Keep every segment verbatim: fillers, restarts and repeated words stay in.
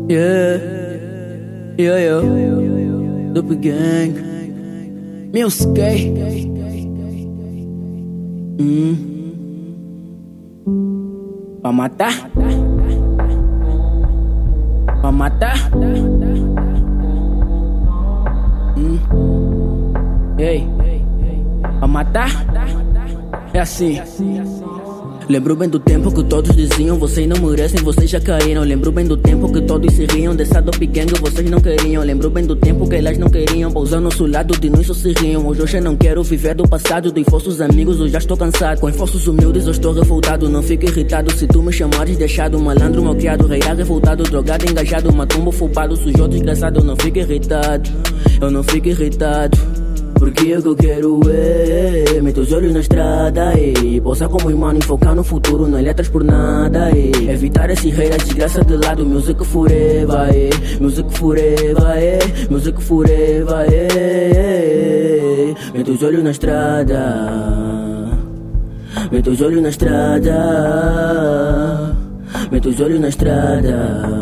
Yeah, yeah, yeah. Dope Gang, Music. Hum. Pra matar, pra matar. Hum. Ei, pra matar. É assim. Lembro bem do tempo que todos diziam: vocês não merecem, vocês já caíram. Lembro bem do tempo que todos se riam dessa Dope Gang, vocês não queriam. Lembro bem do tempo que elas não queriam pousar ao nosso lado, de nós só se riam. Hoje eu já não quero viver do passado, de falsos amigos eu já estou cansado. Com esforços humildes eu estou revoltado. Não fico irritado se tu me chamares deixado. Malandro, malcriado, reirar, revoltado, drogado, engajado, matumbo, fubado, sujou, desgraçado. Eu não fico irritado, eu não fico irritado. Porque é que eu quero é meter os olhos na estrada e pousar como imã, focar no futuro, não letras por nada e evitar esse rei da desgraça de lado. Music forever, eh. Music forever, eh. Music forever, eh. Mete os olhos na estrada, mete os olhos na estrada, mete os olhos na estrada.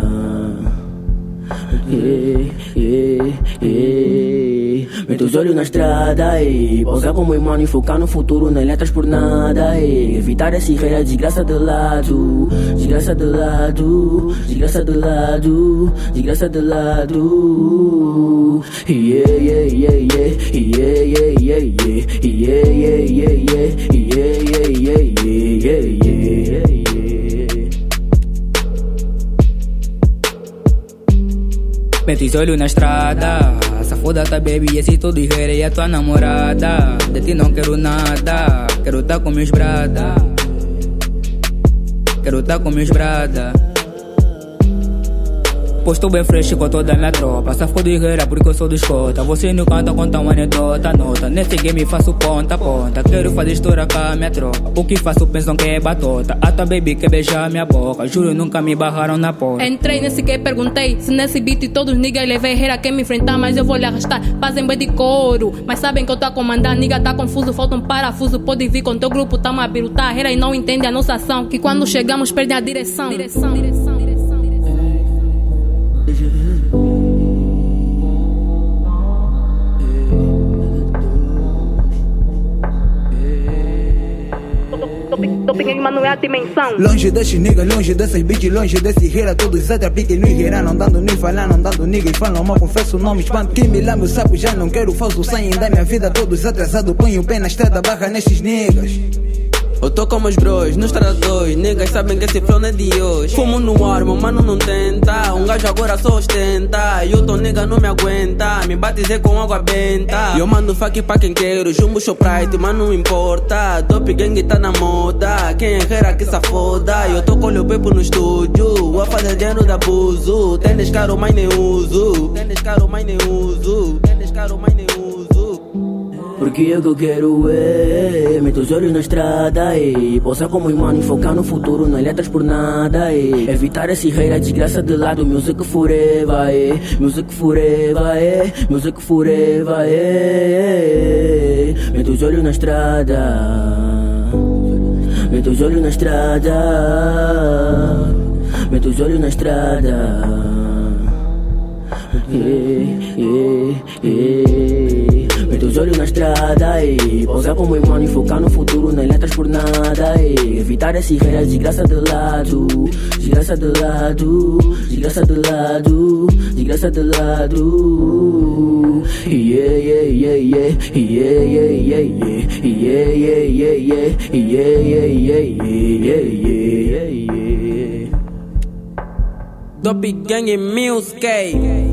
Yeah, yeah, yeah. Mete os olhos na estrada e pousar como imã e focar no futuro, não letras por nada e evitar esse rei da desgraça de lado, desgraça de lado, desgraça de lado, desgraça de lado. Yeah, yeah, yeah, yeah, yeah, yeah, yeah, yeah, yeah, yeah, yeah, yeah, yeah, yeah, yeah, yeah. Mete os olhos na estrada, safada baby, esse todo e é tua namorada. De ti não quero nada, quero tá com meus brada, quero tá com meus brada. Posto bem fresh com toda a minha tropa, safo de guerra porque eu sou do escota. Você não canta, conta uma anedota, nota. Nesse game faço ponta a ponta, quero fazer história com a minha tropa. O que faço pensam que é batota, a tua baby quer beijar minha boca. Juro nunca me barraram na porta. Entrei nesse que perguntei, se nesse beat todos niggas levei reira quer me enfrentar, mas eu vou lhe arrastar. Fazem bem de couro, mas sabem que eu tô a comandar. Nigga tá confuso, falta um parafuso. Pode vir com teu grupo, tá uma biruta. Reira e não entende a nossa ação, que quando chegamos perde a direção. Direção, direção, direção. Dope Gang, mano, é a dimensão. Longe desses niggas, longe desses bitches, longe desse rira. Todos atrapiquem no irá, não dando nem falar, não dando niggas. Falam mal, confesso, não me espanto. Quem me lama, eu sapo, já não quero falso. Saem da minha vida, todos atrasados. Põe o pé na estrada, barra nestes niggas. Eu tô com meus bros, nos tradutores, niggas sabem que esse flow não é de hoje. Fumo no ar, meu mano não tenta, um gajo agora só ostenta. Eu tô nigga não me aguenta, me batizei com água benta. Eu mando fuck pra quem quero, jumbo shoprite, mas não importa. Dope Gang tá na moda, quem é guerra que se foda. Eu tô com o pepo no estúdio, a fazer dinheiro de abuso. Tênis caro, mas nem uso, tênis caro, mas nem uso, tênis caro, mas nem uso. Porque é que eu quero é meter os olhos na estrada e pousar como imã e focar no futuro, não letras por nada e evitar esse rei da desgraça de lado. Music forever, eh. Music forever, eh. Music forever, eh. Mete os olhos na estrada, mete os olhos na estrada, mete os olhos na estrada. Yeah, yeah, yeah. Mete os olhos na estrada e pousar como imã e focar no futuro, não letras por nada e evitar esse rei da desgraça de lado, desgraça de lado, desgraça de lado, desgraça de lado. Yeah, yeah, yeah, yeah, yeah, yeah, yeah, yeah, yeah, yeah, yeah, yeah, yeah, yeah, yeah. Dope Gang Music.